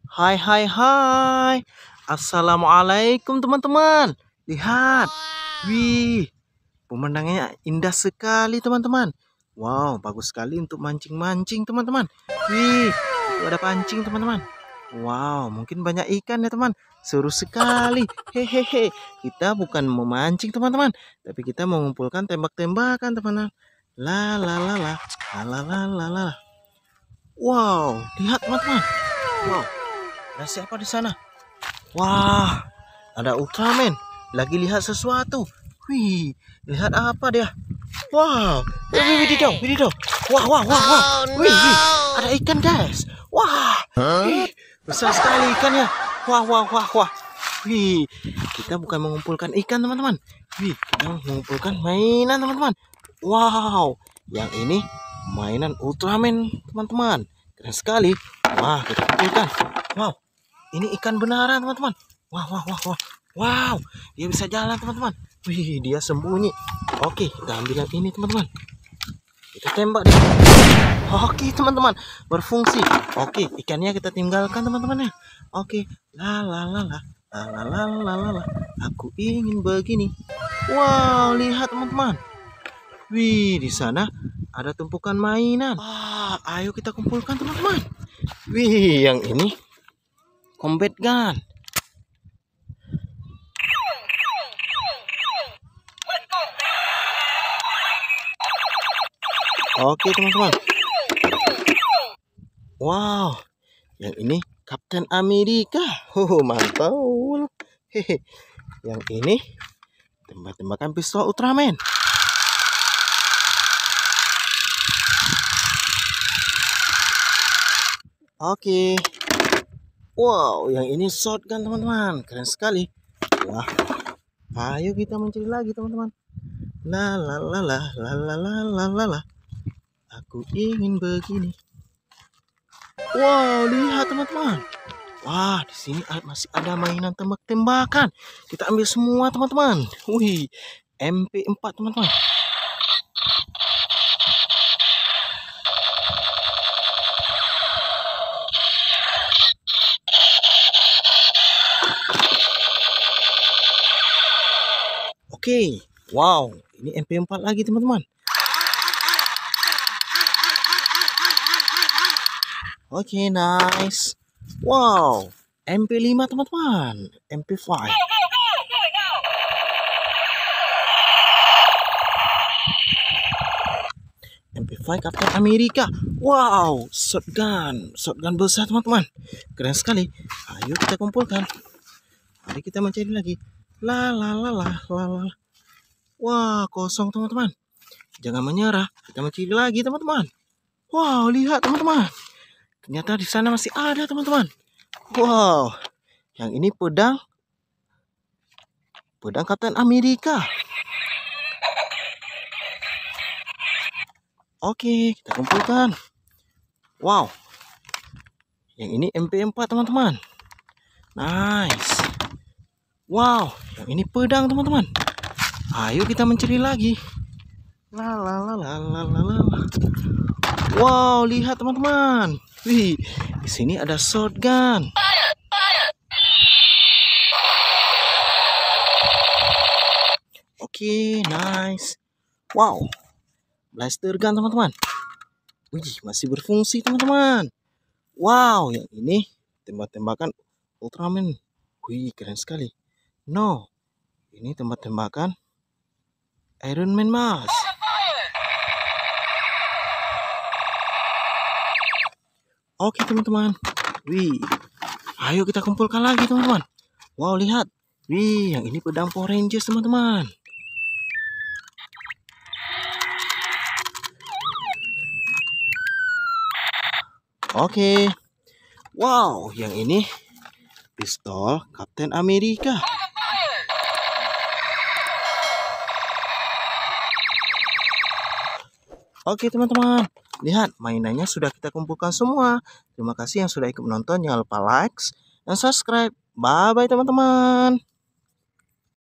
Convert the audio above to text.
Hai hai hai. Assalamualaikum teman-teman. Lihat. Wih, pemandangannya indah sekali teman-teman. Wow, bagus sekali untuk mancing-mancing teman-teman. Wih, itu ada pancing teman-teman. Wow, mungkin banyak ikan ya teman. Seru sekali. Hehehe. Kita bukan memancing teman-teman, tapi kita mengumpulkan tembak-tembakan teman-teman. La la la la. La la la la la. Wow, lihat teman-teman. Wow, ada siapa di sana? Wah, ada Ultraman. Lagi lihat sesuatu. Wih, lihat apa dia? Wow, widih dong. Wah, wah, wah, wah. Wih, ada ikan guys. Wah, besar sekali ikannya. Wah, wah, wah, wah. Wih, kita bukan mengumpulkan ikan teman-teman. Wih, kita mengumpulkan mainan teman-teman. Wow, yang ini mainan Ultraman teman-teman. Keren sekali. Wah, kita kumpulkan. Wow, ini ikan beneran teman-teman. Wah, wah, wah, wah. Wow, dia bisa jalan teman-teman. Wih, dia sembunyi. Oke, kita ambil yang ini teman-teman. Kita tembak dia. Oke teman-teman, berfungsi. Oke, ikannya kita tinggalkan teman-teman ya. Oke, la la la la la la la la la la. Aku ingin begini. Wow, lihat teman-teman. Wih, di sana ada tumpukan mainan. Wah, ayo kita kumpulkan teman-teman. Wih, yang ini combat gun. Oke teman-teman. Wow, yang ini Kapten Amerika. Mantul. Hehe. Yang ini tembak-tembakan pistol Ultraman. Oke. Wow, yang ini shotgun teman-teman. Keren sekali. Wah, ayo kita mencari lagi teman-teman. La la la la la la la la la la. Aku ingin begini. Wow, lihat teman-teman. Wah, di sini masih ada mainan tembak-tembakan. Kita ambil semua teman-teman. Wih, MP4 teman-teman. Oke, wow, ini MP4 lagi teman-teman. Oke, nice. Wow, MP5 teman-teman. MP5. MP5 Kapten Amerika. Wow, shotgun besar teman-teman. Keren sekali. Ayo kita kumpulkan. Mari kita mencari lagi. La la la la la la. Wah, kosong teman-teman. Jangan menyerah. Kita mencari lagi teman-teman. Wow, lihat teman-teman. Ternyata di sana masih ada teman-teman. Wow, yang ini pedang Kapten Amerika. Oke, kita kumpulkan. Wow, yang ini MP4 teman-teman. Nice. Wow, yang ini pedang teman-teman. Ayo kita mencari lagi. La la la la la la la. Wow, lihat teman-teman. Wih, di sini ada shotgun. Oke, nice. Wow, blaster gun teman-teman. Wih, masih berfungsi teman-teman. Wow, yang ini tembak-tembakan Ultraman. Wih, keren sekali. No, ini tembak-tembakan Iron Man Mas. Oke teman-teman. Wih, ayo kita kumpulkan lagi teman-teman. Wow, lihat. Wih, yang ini pedang Power Rangers teman-teman. Oke. Wow, yang ini pistol Kapten Amerika. Oke teman-teman, lihat mainannya sudah kita kumpulkan semua. Terima kasih yang sudah ikut menonton. Jangan lupa like dan subscribe. Bye bye teman-teman.